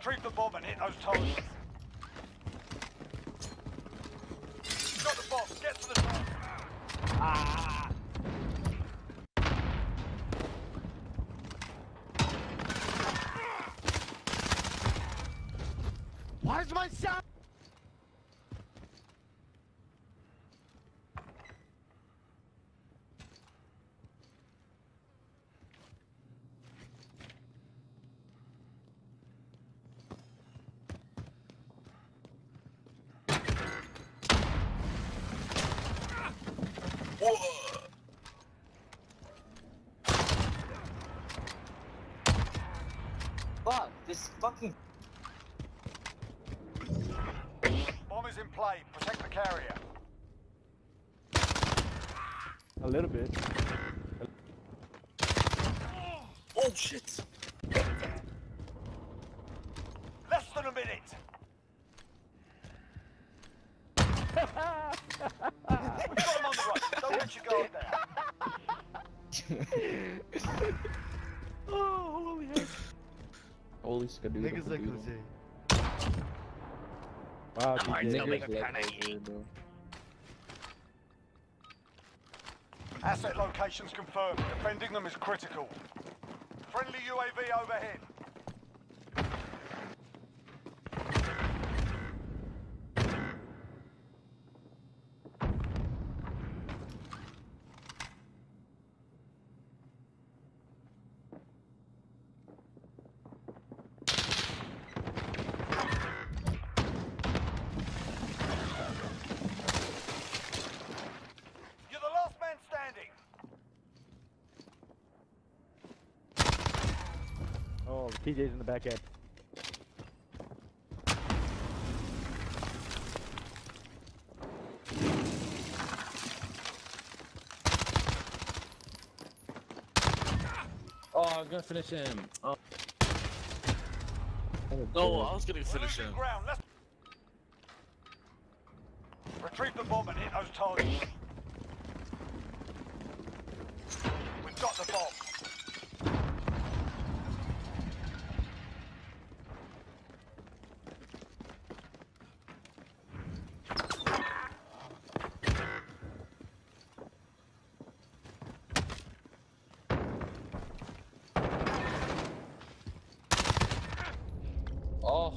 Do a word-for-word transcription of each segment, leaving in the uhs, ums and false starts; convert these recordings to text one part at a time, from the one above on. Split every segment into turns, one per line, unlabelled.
Retrieve the bomb and hit those targets. Got the bomb. Get to the top.
Ah! Where's my sound? Fuck, this fucking...
Bomb is in play. Protect the carrier.
A little bit.
Oh shit!
Less than a minute. We've got him on the run. Don't let you go there.
Oh, holy heck.
Holy skadoodle.
Niggas like Jose. Wow,
Alright,
T J.
niggas like
like
Jose,
bro.
Asset locations confirmed. Defending them is critical. Friendly U A V overhead. You're the last man standing.
Oh, T J's in the back end.
Oh, I'm gonna finish him. Oh.
No, I was gonna
We're
finish
losing
him.
ground. Let's retrieve the bomb and hit those targets. We've got the bomb.
Oh.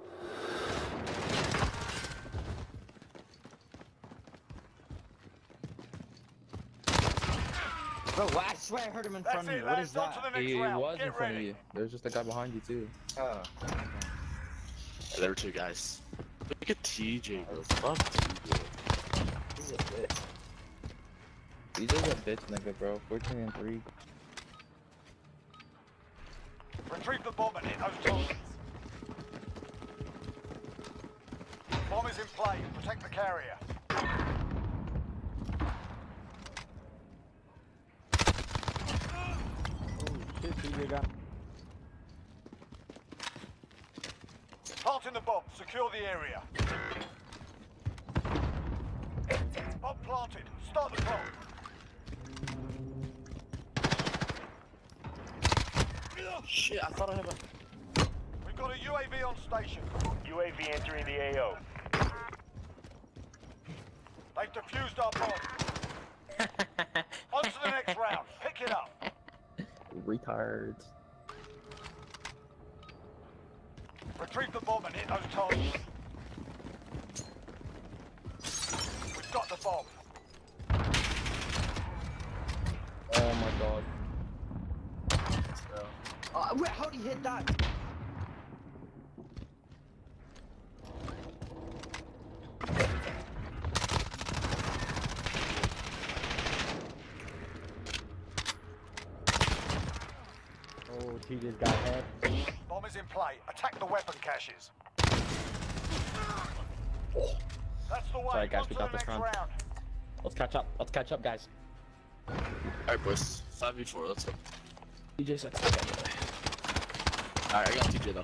Bro, I swear I heard him in
That's
front of me.
it,
What
lads.
is
On to
that?
the next
He
round.
was
Get
in front
ready.
of you. There's just a guy behind you too.
Oh.
There were two guys. Look at T J, bro. Fuck T J.
This is a bitch.
He's just a bitch nigga, bro. fourteen and three.
Retrieve the bomb and hit those targets. Bomb is in play. Protect the carrier.
Oh shit, T J got.
Planting the bomb. Secure the area. Bomb planted. Start the clock.
Shit, I thought I had a.
We've got a U A V on station. U A V entering the A O. They've defused our bomb. On to the next round. Pick it up.
Retards.
Retrieve the bomb and hit those targets. We've got the bomb.
Oh my god.
Oh, wait, how'd he hit that?
Oh, T J's got head.
Bomb is in play. Attack the weapon caches. That's the way.
Sorry, guys,
On
we
to
got
the
this
next
round.
round.
Let's catch up. Let's catch up, guys.
Alright, boys. five v four, let's go.
T J sucks.
Alright, I got T J though.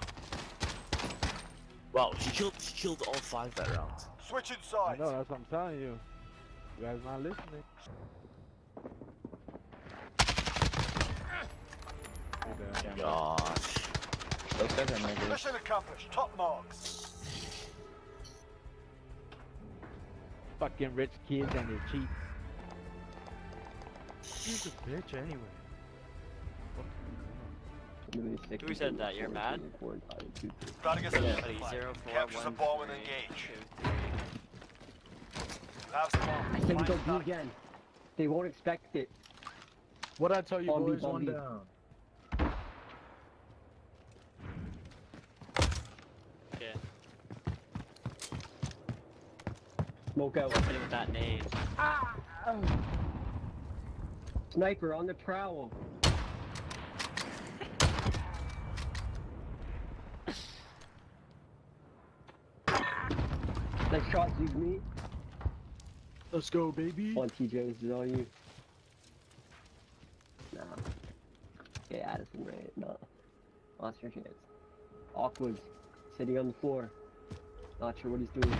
Wow, he killed he killed all five that round.
Switching
I
sides.
know, that's what I'm telling you. You guys not listening. Hey, damn.
Gosh.
Those guys are no good.
Mission accomplished. Top marks.
Fucking rich kids and they cheat. He's a bitch anyway.
Who said that? You're mad?
Target's
Buddy,
identified.
zero, four,
Capture the
one,
bomb and
three,
engage.
two, three.
Have the bomb.
I said we
Find
go
the
B
target.
again. They won't expect it.
What I tell you,
Bomb B,
boys?
bomb
One
B.
down.
Okay.
Smoke out.
Hit him with that nade.
Ah! Sniper on the prowl. Nice shot, use me.
Let's go, baby.
Come on, T J, this is all you. Nah. Yeah, Addison, right? No. Lost your chance. Aqua's sitting on the floor. Not sure what he's doing.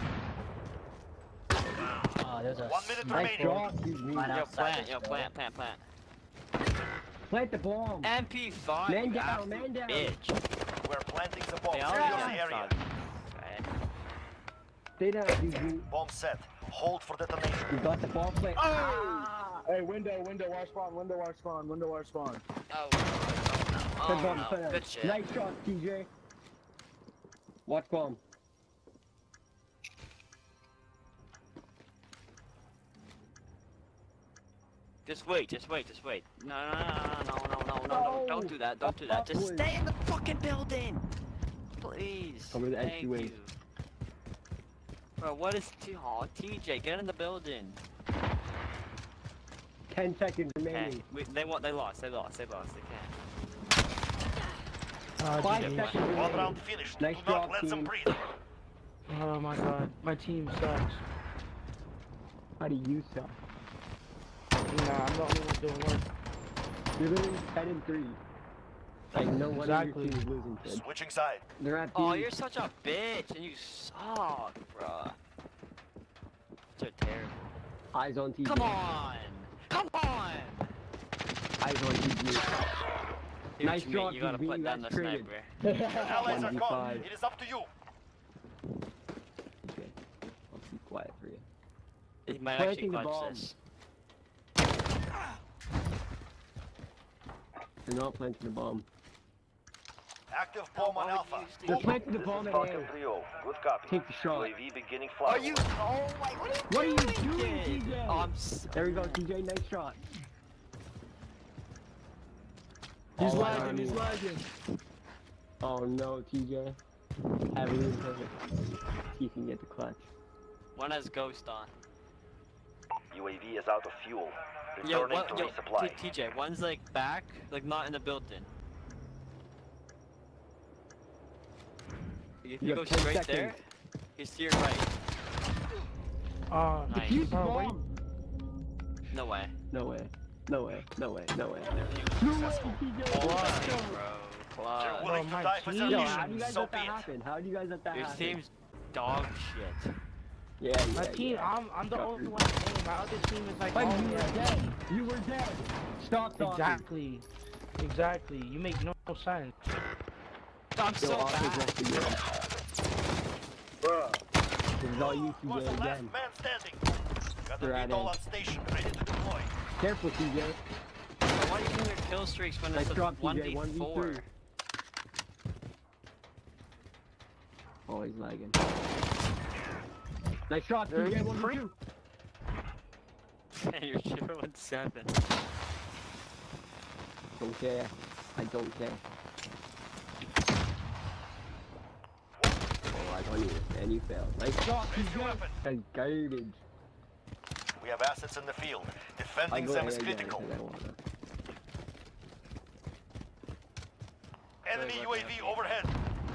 Oh, there's a
One minute
Nice
remaining.
shot, use me.
Right
Yo,
outside
plant,
this
yo,
door.
plant, plant, plant.
Plant the bomb.
M P five,
Man
you
down,
absolute
man down.
bitch.
We're planting the bomb.
They
Secure
already
the
have
area.
Right.
Stay down, use me.
Bomb set. Hold for detonation.
We got the bomb plant. Ah!
Hey, window, window, watch spawn, window, watch spawn, window, watch spawn.
Oh,
Good
oh
bomb
no,
plant.
good shit.
Nice shot, T J. Watch bomb.
Just wait, just wait, just wait. No, no, no, no, no, no, no, no,
No.
don't do that, don't do that. Just
Upwards.
stay in the fucking building, please.
Cover the
Thank
entryways.
you. Bro, what is T? Oh, T J, get in the building.
Ten seconds
Okay,
remaining.
we, they want, they lost, they lost, they lost, they can't.
Oh,
Five
T J,
seconds
One
remaining.
round finished.
Nice
Do not
job,
let them
team.
breathe.
oh my god, my team sucks.
How do you suck?
Nah, I'm the only one doing work.
You're literally ten and three. Like no one
Exactly.
of your team is losing, kid.
Switching side.
They're at B.
Oh, you're such a bitch, and you suck, bruh. You're terrible.
Eyes on T J.
Come on! Come on!
Eyes on T J.
See what
Nice
you mean,
job,
you gotta
T V,
put down the
that's traded.
sniper.
Your allies are
one v
gone.
five.
It is up to you.
Okay. I'll keep quiet for you.
He might
Planting
actually
the
clutch
bomb.
this.
They're not planting the bomb.
Active bomb on
Why would
Alpha.
you use the-
They're planting the
This
bomb
is
at
Falcon
A.
three oh. Good copy.
Take the shot.
U A V beginning
Are
flyover.
you? Oh my! What are you
What are you
doing,
doing,
kid?
T J?
Oh, I'm s
There we go, T J. Nice shot.
He's
Oh,
lagging,
I
he's
mean-
lagging.
Oh no, T J. Have it in perfect. See if you can get the clutch.
One has ghost on.
U A V is out of fuel.
Yo,
Returning
what,
to
yo,
resupply.
T- TJ, one's like back, like not in the building. If you
You
go
have ten
straight
seconds.
there, he's to your right.
Oh,
Nice.
Defuse the
Oh, wait.
bomb.
No way.
No way. No way. No way. No way.
Defuse.
No way, T J.
Clutch,
Let's go.
bro.
You're
Clutch.
willing
Oh,
to
my
die for
team.
their
Yo,
mission.
how do you guys
So
let
be
that
it.
happen? How do you guys let that
Your
happen?
team's dog shit.
Yeah, yeah,
My team,
yeah.
I'm, I'm the
Stop
only
your-
one playing. My other team is like
But
all
you were
red.
dead. You were dead. Stop talking.
Exactly. Exactly. You make no, no sense.
I'm
Yo,
so
Oscar's
bad.
left to you. This is all you,
Was
T J,
the last
again.
man standing. Got
They're
the
at
V TOL
A.
on station, ready to deploy.
Careful, T J.
Why are you doing your kill streaks when
Nice
it's a
drop, T J.
one v
one v
four?
three. Oh, he's lagging. Nice shot, T J. one v two.
You're zero and seven.
Don't care. I don't care. Oh, I got you. And you failed. Nice shot, T
Raise your
J.
weapon.
That's garbage.
We have assets in the field.
I
Defending
go
them
ahead
is
again
critical.
because I wanna.
Enemy U A V overhead.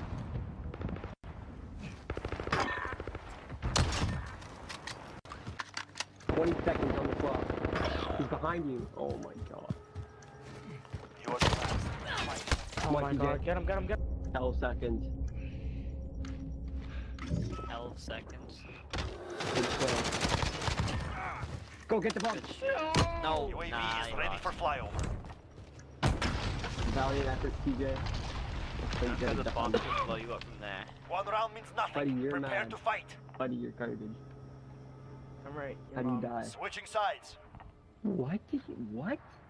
twenty seconds on the clock. He's behind you. Oh my god.
Yours last.
Oh
Come on,
my
T J.
god. Get him, get him, get him.
twelve seconds.
Hell seconds.
It's twelve. Go get the bomb.
Good shit. No,
U A V
nah,
is
you
ready
lost.
for flyover.
Valiant efforts, T J. So you
Because
gotta
the
die.
bombs will blow you up from there.
One round means
Buddy,
nothing.
you're
Prepare
mad.
to fight.
Buddy, you're garbage.
I'm right.
How do you die?
Switching sides.
What did you, what?